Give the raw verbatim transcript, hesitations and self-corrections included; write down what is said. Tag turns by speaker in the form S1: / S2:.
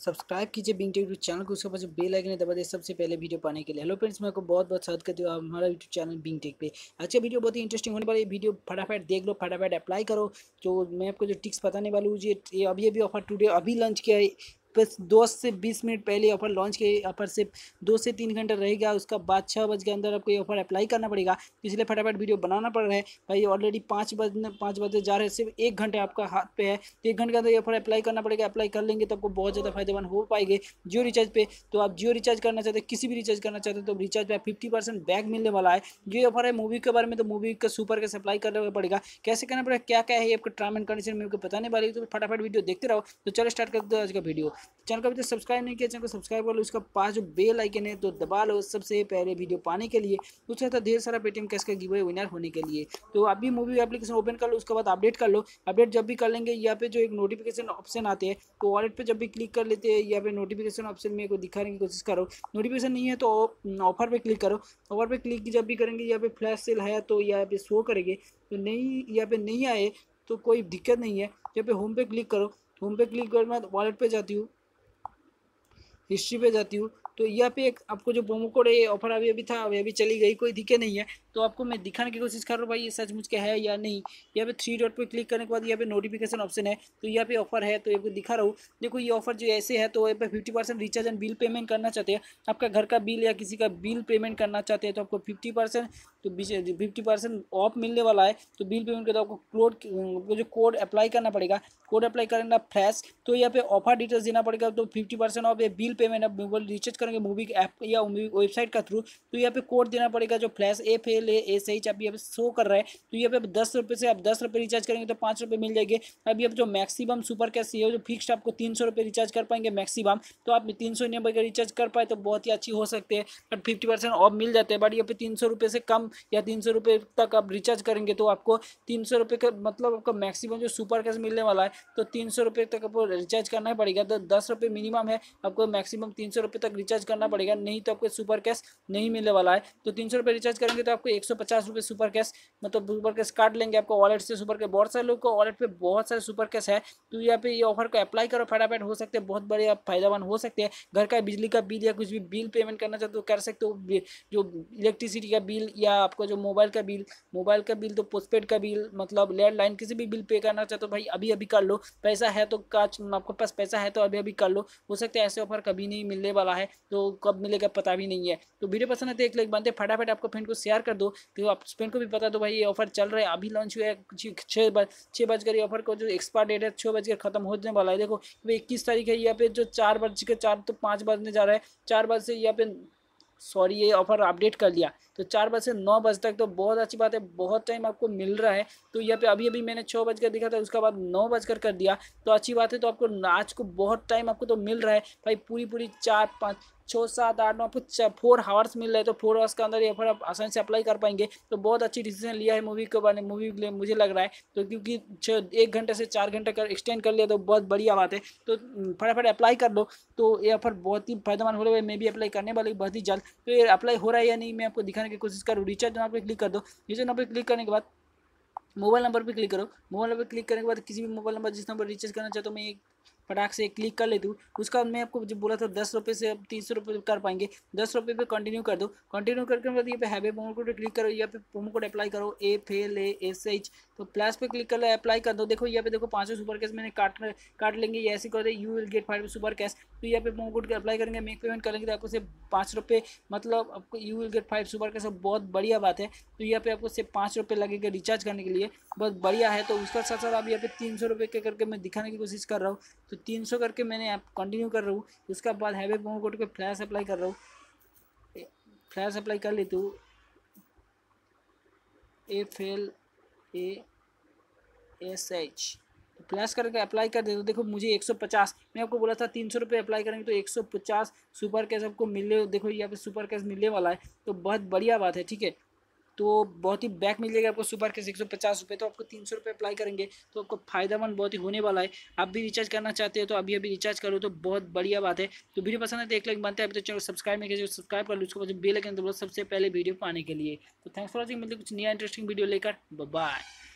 S1: Subscribe कीजिए Bing take YouTube channel को, उसके पास बेल आइकन दबा दे सबसे पहले वीडियो पाने के लिए। हेलो फ्रेंड्स, मैं आपको बहुत बहुत स्वागत करती हूँ हमारा यूट्यूब चैनल बिंग टेक पे। आज का वीडियो बहुत ही इंटरेस्टिंग होने वाला है। वीडियो फटाफट देख लो, फटाफट अप्लाई करो। जो मैं आपको जो टिप्स बताने वाला हूँ, ये अभी अभी ऑफर टुडे अभी लॉन्च किया है। बस दस से बीस मिनट पहले ऑफर लॉन्च किए। ऑफर से दो से तीन घंटा रहेगा, उसका बाद छः बजे के अंदर आपको ये ऑफर अप्लाई करना पड़ेगा। इसलिए फटाफट वीडियो बनाना पड़ रहा है भाई। ऑलरेडी पाँच बजने पाँच बजे जा रहे हैं, सिर्फ एक घंटे आपका हाथ पे है, तो एक घंटे के अंदर ये ऑफर अप्लाई करना पड़ेगा। अप्लाई कर लेंगे तो आपको बहुत ज़्यादा फायदेमंद हो पाएंगे जियो रिचार्ज पे। तो आप जियो रिचार्ज करना चाहते हैं, किसी भी रिचार्ज करना चाहते हैं, तो रिचार्ज पे फिफ्टी परसेंट बैक मिलने वाला है। जो ऑफर है मूवी के बारे में, तो मूवी का सुपर का सप्लाई करना पड़ेगा। कैसे करना पड़ेगा, क्या क्या है आपको टर्म एंड कंडीशन में आपको बताने वाली है, तो फटाफट वीडियो देखते रहो। तो चलो स्टार्ट कर दो आज का वीडियो। चैनल को अभी तक सब्सक्राइब नहीं किया, चैनल को सब्सक्राइब कर लो। उसका पास जो बेल आइकन है तो दबा लो सबसे पहले वीडियो पाने के लिए। उसके साथ ढेर सारा पेटीएम कैश का गिव अवे विनर होने के लिए। तो अभी मूवी एप्लीकेशन ओपन कर लो, उसके बाद अपडेट कर लो। अपडेट जब भी कर लेंगे, यहाँ पे जो एक नोटिफिकेशन ऑप्शन आते हैं, तो वॉलेट पे जब भी क्लिक कर लेते हैं, यहाँ पे नोटिफिकेशन ऑप्शन में को दिखाने की कोशिश करो। नोटिफिकेशन नहीं है तो ऑफर पे क्लिक करो। ऑफर पे क्लिक जब भी करेंगे, यहाँ पे फ्लैश सेल है तो यहाँ पे शो करेंगे। तो नहीं, यहाँ पे नहीं आए तो कोई दिक्कत नहीं है। यहाँ पे होम पे क्लिक करो। होम पे क्लिक करने के बाद वॉलेट पे जाती हूँ, हिस्ट्री पे जाती हूँ, तो यहाँ पे एक आपको जो प्रोमो कोड है, ऑफर अभी अभी था, अभी अभी चली गई, कोई दिखे नहीं है। तो आपको मैं दिखाने की कोशिश कर रहा हूँ भाई, ये सचमुच के है या नहीं। यहाँ पे थ्री डॉट पे क्लिक करने के बाद यहाँ पे नोटिफिकेशन ऑप्शन है, तो यहाँ पे ऑफर है, तो ये दिखा रहा हूँ। देखो ये ऑफर जो ऐसे है, तो यहाँ पे fifty percent recharge and bill payment करना चाहते हैं, आपका घर का बिल या किसी का बिल पेमेंट करना चाहते हैं, तो आपको फिफ्टी परसेंट तो फिफ्टी परसेंट ऑफ मिलने वाला है। तो बिल पेमेंट के तो आपको कोड जो कोड अप्लाई करना पड़ेगा। कोड अप्लाई करना फ्लैश, तो यहाँ पे ऑफर डिटेल्स देना पड़ेगा। तो फिफ्टी परसेंट ऑफ ये बिल पेमेंट आप मोबाइल रिचार्ज करेंगे मूवी के ऐप या वेबसाइट का थ्रू, तो यहाँ पे कोड देना पड़ेगा जो flash F L S H आप यहाँ पे शो कर रहा है। तो यहाँ पे दस रुपये से आप दस रुपये रिचार्ज करेंगे तो पाँच रुपये मिल जाएंगे। अभी अब जो मैक्सिमम सुपर कैश है, जो फिक्स्ड आपको तीन सौ रुपये रिचार्ज कर पाएंगे मैक्सिमम, तो आप तीन सौ नब्बे का रिचार्ज कर पाए तो बहुत ही अच्छी हो सकते हैं, बट फिफ्टी परसेंट ऑफ मिल जाते हैं। बट यहाँ पे तीन सौ रुपये से कम या तीन सौ रुपये तक आप रिचार्ज करेंगे तो आपको तीन सौ रुपये का मतलब आपका मैक्सिमम जो सुपर कैश मिलने वाला है, तो तीन सौ रुपये तक आपको रिचार्ज करना ही पड़ेगा। तो दस रुपये मिनिमम है, आपको मैक्सिमम तीन सौ रुपये तक रिचार्ज करना पड़ेगा, नहीं तो आपको सुपर कैश नहीं मिलने वाला है। तो तीन सौ रुपये रिचार्ज करेंगे तो आपको एक सौ पचास रुपये सुपर कैश मतलब सुपर कैश काट लेंगे आपको वॉलेट से। सुपर कैश बहुत सारे लोग को वॉलेट पे बहुत सारे सुपर कैश है, तो यहाँ पे ये ऑफर को अप्लाई करो फटाफट, हो सकते हैं बहुत बड़े आप फायदेमंद हो सकते हैं। घर का बिजली का बिल या कुछ भी बिल पेमेंट करना चाहते हो कर सकते हो, जो इलेक्ट्रिसिटी का बिल या आपका जो मोबाइल का बिल मोबाइल का बिल तो पोस्टपेड का बिल मतलब लैंडलाइन किसी भी बिल पे करना चाहते हो भाई, अभी अभी कर लो। पैसा है तो काच आपके पास पैसा है तो अभी अभी कर लो। हो सकता है ऐसे ऑफर कभी नहीं मिलने वाला है, तो कब मिलेगा पता भी नहीं है। तो वीडियो पसंद है तो एक लाइक बनते, फटाफट आपको फ्रेंड को शेयर कर दो, तो आप फ्रेंड को भी पता दो भाई ये ऑफर चल रहा है, अभी लॉन्च हुआ है। छः बज छः बजकर ये ऑफर को जो एक्सपायर डेट है छः बजकर खत्म होने वाला है। देखो भाई इक्कीस तारीख है, यहाँ पे जो चार बज के चार तो पाँच बजने जा रहा है, चार बज से यहाँ पे सॉरी ये ऑफर अपडेट कर लिया, तो चार बजे से नौ बजे तक, तो बहुत अच्छी बात है, बहुत टाइम आपको मिल रहा है। तो यहाँ पे अभी अभी मैंने छः बजकर दिखा था, उसके बाद नौ बजकर कर दिया, तो अच्छी बात है। तो आपको आज को बहुत टाइम आपको तो मिल रहा है भाई, पूरी पूरी चार पाँच छः सात आठ नौ आपको फोर हावर्स मिल रहा है। तो फोर आवर्स के अंदर ये ऑफर आप आसानी से अप्लाई कर पाएंगे। तो बहुत अच्छी डिसीजन लिया है मूवी के बारे में, मूवी के लिए मुझे लग रहा है। तो क्योंकि छः एक घंटे से चार घंटे कर एक्सटेंड कर लिया, तो बहुत बढ़िया बात है। तो फटाफट अप्लाई कर दो, तो ये ऑफर बहुत ही फायदेमंद हो रहा है। मैं भी अप्लाई करने वाली बहुत ही जल्द। तो ये अप्लाई हो रहा है या नहीं मैं आपको दिखाने की कोशिश करूँ। रिचार्ज नाम पे क्लिक कर दो। रिचार्ज नाम पे क्लिक करने के बाद मोबाइल नंबर पे क्लिक करो। मोबाइल नंबर पे क्लिक करने के बाद किसी भी मोबाइल नंबर जिस नंबर रिचार्ज करना चाहते हो, मैं एक फटाक से क्लिक कर लेती हूँ। उसका मैं आपको जो बोला था दस रुपये से अब तीस रुपये कर पाएंगे, दस रुपये पे कंटिन्यू कर दो। कंटिन्यू करके बाद ये पे हैवे प्रोमो कोड पे क्लिक करो, यहाँ पे प्रोमो कोड अप्लाई करो F L A S H, तो प्लस पे क्लिक कर लो, अप्लाई कर दो। देखो यहाँ पे देखो पाँचों सुपर कैश मैंने काट काट लेंगे, ये ऐसे कर दे you will get five super cash. तो यहाँ पे प्रोमो कोड के अप्लाई करेंगे, मेक पेमेंट करेंगे तो आपको सिर्फ पाँच रुपये मतलब आपको you will get five super cash, बहुत बढ़िया बात है। तो यहाँ पे आपको सिर्फ पाँच रुपये लगेगा रिचार्ज करने के लिए, बहुत बढ़िया है। तो उसका साथ साथ अब यहाँ पे तीन सौ रुपये के करके मैं दिखाने की कोशिश कर रहा हूँ। तो तीन सौ करके मैंने आप कंटिन्यू कर रहा हूँ। उसके बाद हैवे प्रोमो कोड पे फ्लैश अप्लाई कर रहा हूँ, फ्लैश अप्लाई कर लेती हूँ, F L A S H, plus करके अप्लाई कर दे। तो देखो मुझे एक सौ पचास, मैं आपको बोला था तीन सौ रुपये अप्लाई करेंगे तो एक सौ पचास सुपर कैश आपको मिलने, देखो यहाँ पे सुपर कैश मिलने वाला है, तो बहुत बढ़िया बात है। ठीक है, तो बहुत ही बैक मिल जाएगा आपको सुपर कैश एक सौ पचास रुपये। तो आपको तीन सौ रुपये अप्लाई करेंगे तो आपको फायदेमंद बहुत ही होने वाला है। आप भी रिचार्ज करना चाहते हो तो अभी अभी रिचार्ज करो, तो बहुत बढ़िया बात है। तो वीडियो पसंद है तो एक लाइक बनता है, अभी तो चैनल सब्सक्राइब नहीं किया सब्सक्राइब कर लो, उसको बेल आइकन दबाओ सबसे पहले वीडियो पाने के लिए। तो थैंक्स फॉर वॉचिंग, मिलते कुछ नया इंटरेस्टिंग वीडियो लेकर, बाय।